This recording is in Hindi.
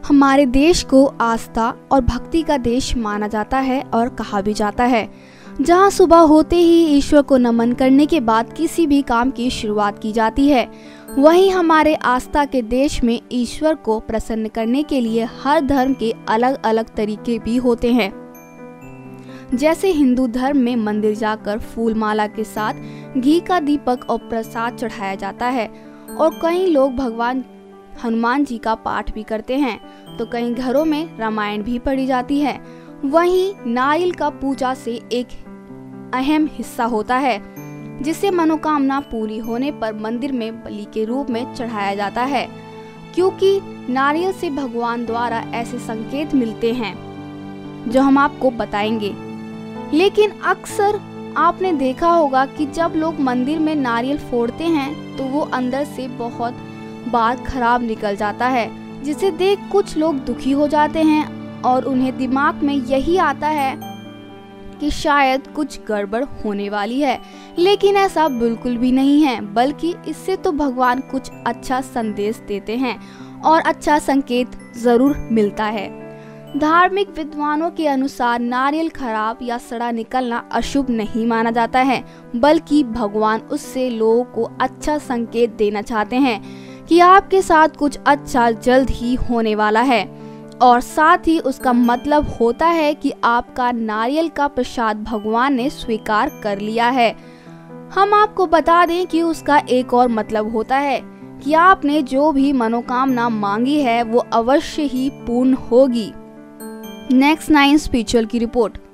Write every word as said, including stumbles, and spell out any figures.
हमारे देश को आस्था और भक्ति का देश माना जाता है और कहा भी जाता है, जहां सुबह होते ही ईश्वर को नमन करने के बाद किसी भी काम की शुरुआत की जाती है। वहीं हमारे आस्था के देश में ईश्वर को प्रसन्न करने के लिए हर धर्म के अलग अलग तरीके भी होते हैं। जैसे हिंदू धर्म में मंदिर जाकर फूल माला के साथ घी का दीपक और प्रसाद चढ़ाया जाता है, और कई लोग भगवान हनुमान जी का पाठ भी करते हैं, तो कई घरों में रामायण भी पढ़ी जाती है। वहीं नारियल का पूजा से एक अहम हिस्सा होता है, जिसे मनोकामना पूरी होने पर मंदिर में बलि के रूप में चढ़ाया जाता है, क्योंकि नारियल से भगवान द्वारा ऐसे संकेत मिलते हैं जो हम आपको बताएंगे। लेकिन अक्सर आपने देखा होगा कि जब लोग मंदिर में नारियल फोड़ते हैं तो वो अंदर से बहुत बार खराब निकल जाता है, जिसे देख कुछ लोग दुखी हो जाते हैं और उन्हें दिमाग में यही आता है कि शायद कुछ गड़बड़ होने वाली है। लेकिन ऐसा बिल्कुल भी नहीं है, बल्कि इससे तो भगवान कुछ अच्छा संदेश देते हैं और अच्छा संकेत जरूर मिलता है। धार्मिक विद्वानों के अनुसार नारियल खराब या सड़ा निकलना अशुभ नहीं माना जाता है, बल्कि भगवान उससे लोगों को अच्छा संकेत देना चाहते हैं कि आपके साथ कुछ अच्छा जल्द ही होने वाला है, और साथ ही उसका मतलब होता है कि आपका नारियल का प्रसाद भगवान ने स्वीकार कर लिया है। हम आपको बता दें कि उसका एक और मतलब होता है कि आपने जो भी मनोकामना मांगी है वो अवश्य ही पूर्ण होगी। नेक्स्ट नाइन स्पिरिचुअल की रिपोर्ट।